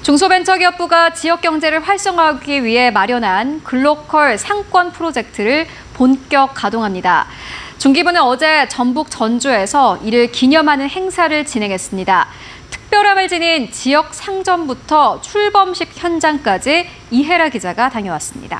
중소벤처기업부가 지역 경제를 활성화하기 위해 마련한 글로컬 상권 프로젝트를 본격 가동합니다. 중기부는 어제 전북 전주에서 이를 기념하는 행사를 진행했습니다. 특별함을 지닌 지역 상점부터 출범식 현장까지 이혜라 기자가 다녀왔습니다.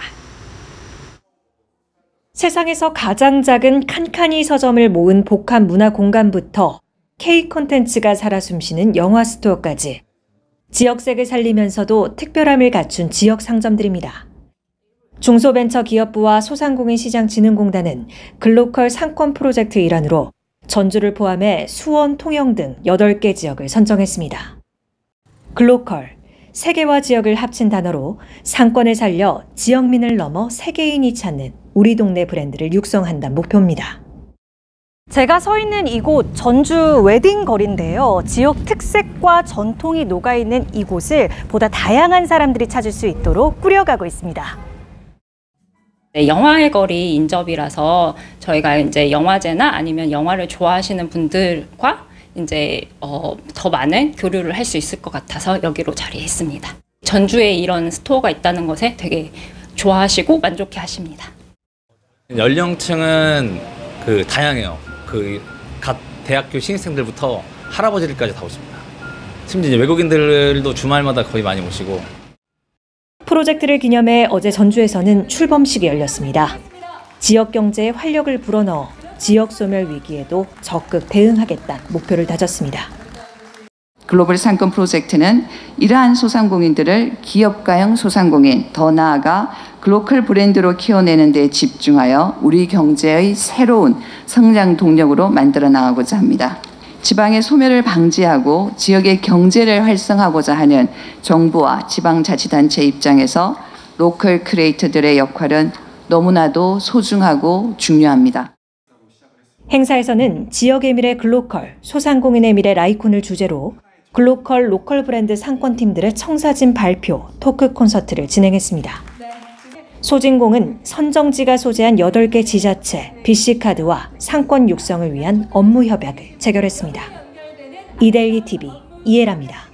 세상에서 가장 작은 칸칸이 서점을 모은 복합 문화 공간부터 K 콘텐츠가 살아 숨쉬는 영화 스토어까지 지역색을 살리면서도 특별함을 갖춘 지역 상점들입니다. 중소벤처기업부와 소상공인시장진흥공단은 글로컬 상권 프로젝트 일환으로 전주를 포함해 수원, 통영 등 8개 지역을 선정했습니다. 글로컬, 세계화 지역을 합친 단어로 상권을 살려 지역민을 넘어 세계인이 찾는 우리 동네 브랜드를 육성한다는 목표입니다. 제가 서 있는 이곳 전주 웨딩거리인데요. 지역 특색과 전통이 녹아있는 이곳을 보다 다양한 사람들이 찾을 수 있도록 꾸려가고 있습니다. 네, 영화의 거리 인접이라서 저희가 이제 영화제나 아니면 영화를 좋아하시는 분들과 이제 더 많은 교류를 할 수 있을 것 같아서 여기로 자리했습니다. 전주에 이런 스토어가 있다는 것에 되게 좋아하시고 만족해 하십니다. 연령층은 다양해요. 갓 대학교 신입생들부터 할아버지들까지 다 오십니다. 심지어 이제 외국인들도 주말마다 거의 많이 오시고. 프로젝트를 기념해 어제 전주에서는 출범식이 열렸습니다. 지역 경제에 활력을 불어넣어 지역 소멸 위기에도 적극 대응하겠다는 목표를 다졌습니다. 글로벌 상권 프로젝트는 이러한 소상공인들을 기업가형 소상공인, 더 나아가 글로컬 브랜드로 키워내는 데 집중하여 우리 경제의 새로운 성장 동력으로 만들어 나가고자 합니다. 지방의 소멸을 방지하고 지역의 경제를 활성화하고자 하는 정부와 지방자치단체 입장에서 로컬 크리에이터들의 역할은 너무나도 소중하고 중요합니다. 행사에서는 지역의 미래 글로컬, 소상공인의 미래 라이콘을 주제로 글로컬 로컬 브랜드 상권팀들의 청사진 발표, 토크 콘서트를 진행했습니다. 소진공은 선정지가 소재한 8개 지자체, BC카드와 상권 육성을 위한 업무 협약을 체결했습니다. 이데일리 TV 이혜라입니다.